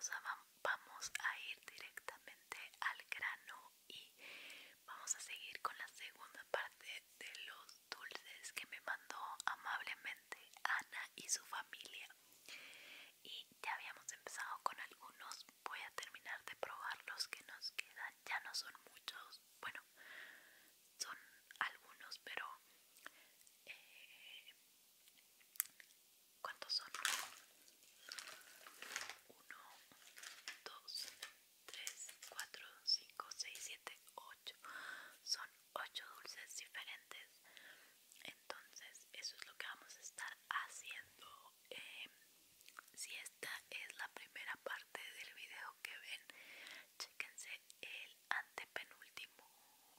vamos a ir directamente al grano y vamos a seguir con la segunda parte de los dulces que me mandó amablemente Ana y su familia. Y ya habíamos empezado con algunos, voy a terminar de probar los que nos quedan. Ya no son muchos, bueno, son algunos, pero ¿cuántos son? Uno, 2, 3, 4, 5, 6, 7, 8. Son 8 dulces diferentes. Entonces eso es lo que vamos a estar haciendo. Si esta es la primera parte del video que ven, chéquense el antepenúltimo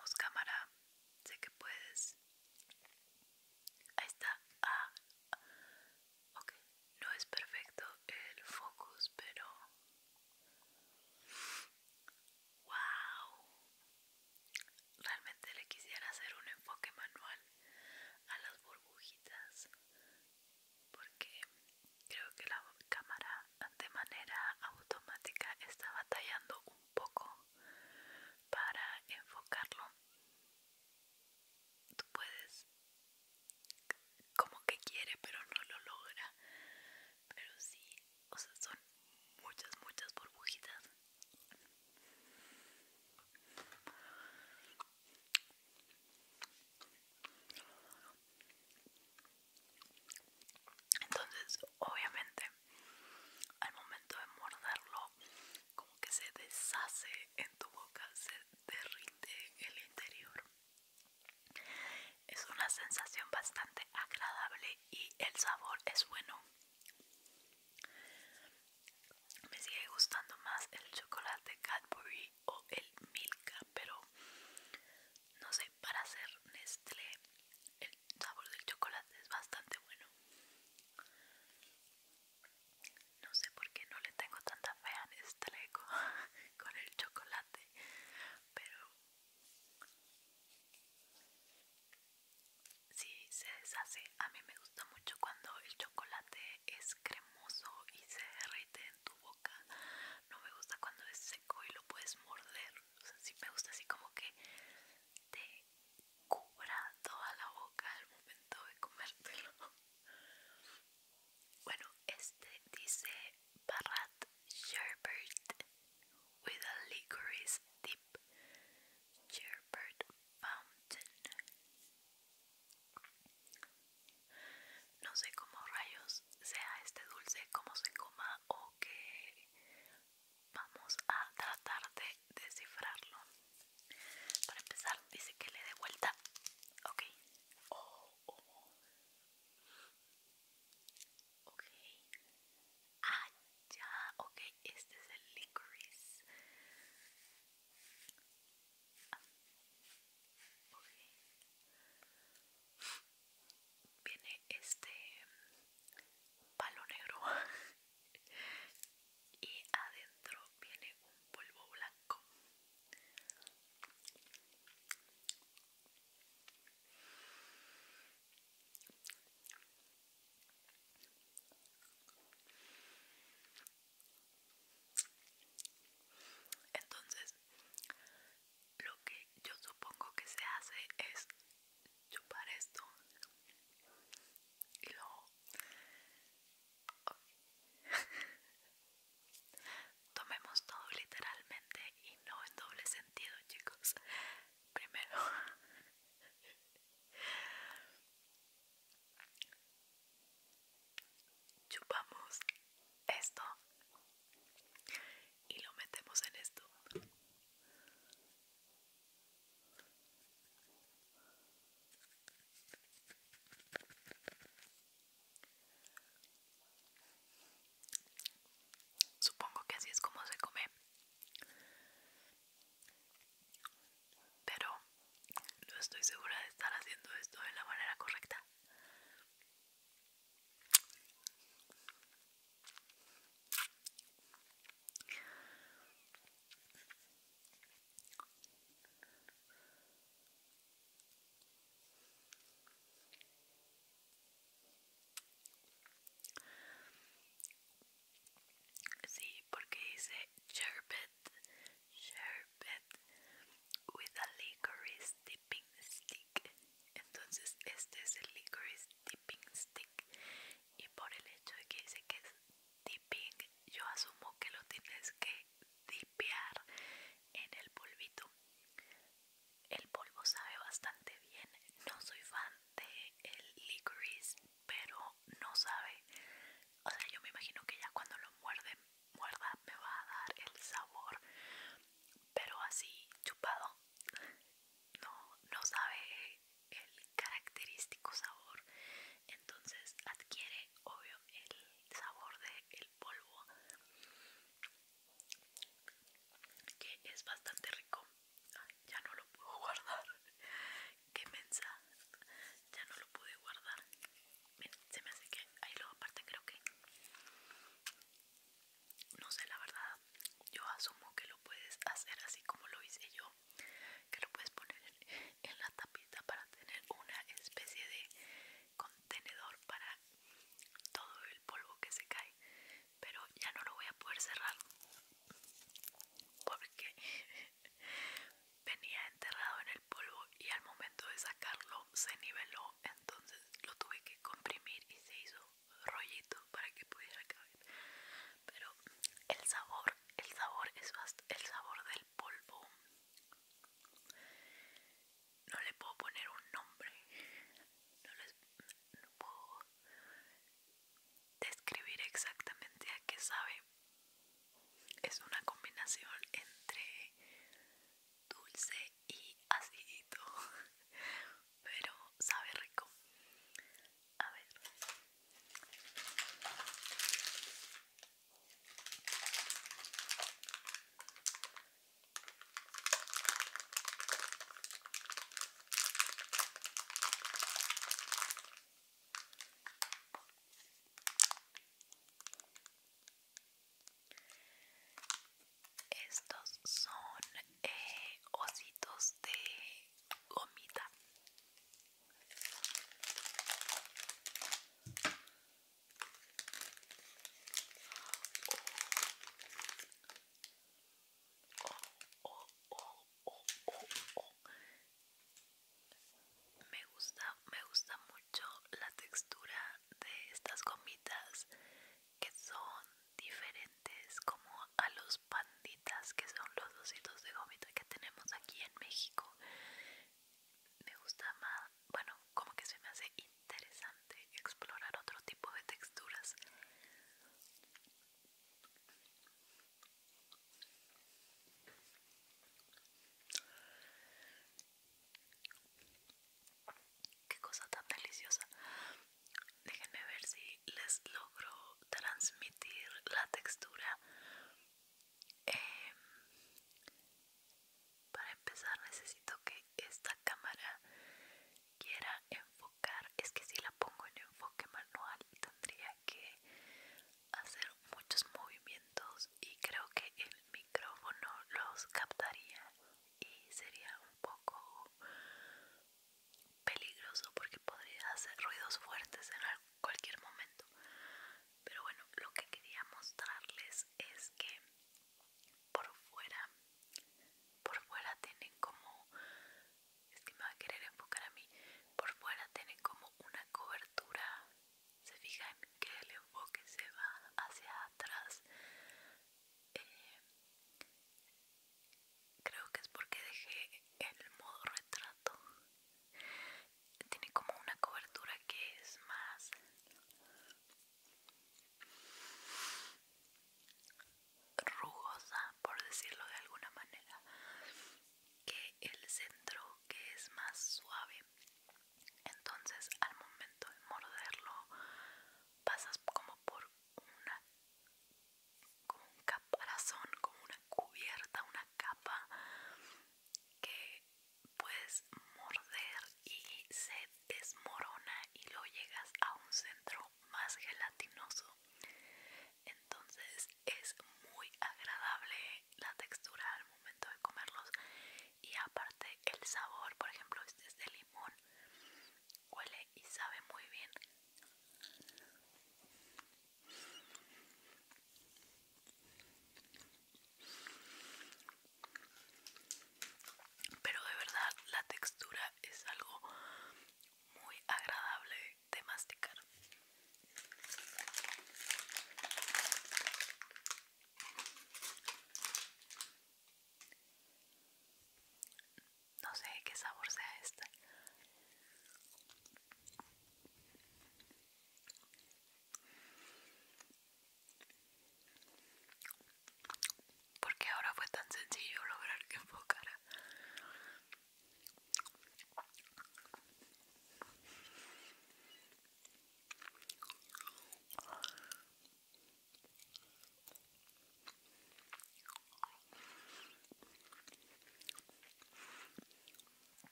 Vamos, cámara. Sé que puedes. Ahí está. Ah, ok. No es perfecto el focus, pero... ¡Wow! Realmente le quisiera hacer un enfoque manual a las burbujitas, porque creo que la cámara de manera automática está batallando un poco para enfocarlo. Tú puedes, como que quiere, pero no lo logra. Pero sí, o sea, son muchas burbujitas. Entonces, obviamente, al momento de morderlo, como que se deshace en tu boca, se derrite el interior. Es una sensación bastante agradable y el sabor es bueno. Me sigue gustando más el chocolate Cadbury o el Milka, pero no sé, para hacer Nestlé el sabor del chocolate es bastante bueno. No sé por qué no le tengo tanta fe a Nestlé con el chocolate, pero sí se deshace. A mí me gusta mucho cuando el chocolate es cremoso y se derrite en tu boca. No me gusta cuando es seco y lo puedes morder. O sea, sí me gusta así como que te cubra toda la boca al momento de comértelo. Bueno, este dice Bharat Sherbet with a licorice dip sherbet fountain. No sé cómo rayos sea este dulce, cómo se coma o qué. Vamos a tratar de descifrarlo. Para empezar, dice que le dé vuelta. Ok. Oh. Ok. Ah, ya. Ok, este es el licorice. Ok. Viene este palo negro y adentro viene un polvo blanco. Entonces, lo que yo supongo que se hace es chupar esto y luego tomemos todo literalmente y no en doble sentido, chicos. Primero chupamos esto y lo metemos en esto. Supongo que así es como se come, pero no estoy segura de estar haciendo esto de la manera correcta.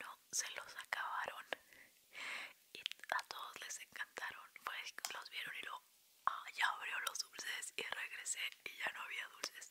uno se los acabaron y a todos les encantaron. Pues los vieron y luego, ya abrió los dulces y regresé y ya no había dulces.